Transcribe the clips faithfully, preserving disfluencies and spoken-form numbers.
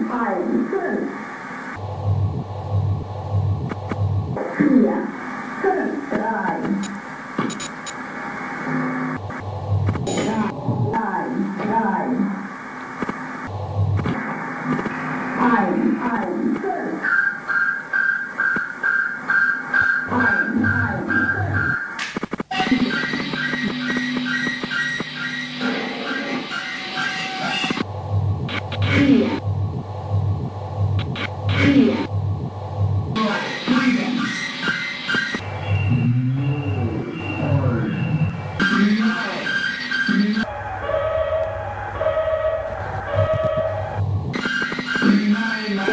ein, fünf. Vier, fünf, drei. Drei, drei. Ein, ein, fünf. Ein, ein, fünf. Vier. Vier. Nine,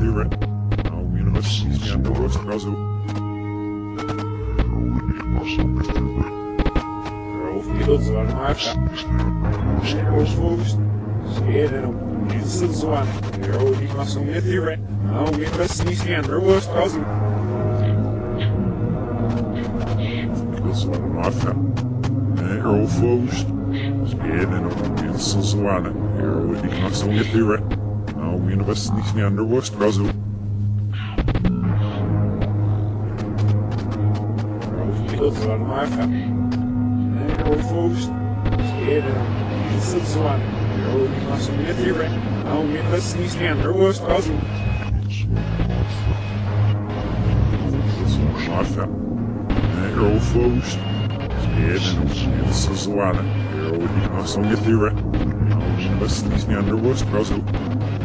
Tyrę, a umiem zmiany rozkazu. Fields on my Arrows Foost, scared and it's the one. Arrow, he must have met you right. Now we must see the underworld cousin. Fields on my Arrow Foost, scared and it's the one. Arrow, he must have met you right. Now we must see the underworld cousin. Fields on my Arrow Foost, scared and it's the one. Arrow, he must have met you right. Now we must see the underworld cousin. Arrow Foost, scared and it's the one. Arrow, he must have met you right. Now we must see the underworld cousin.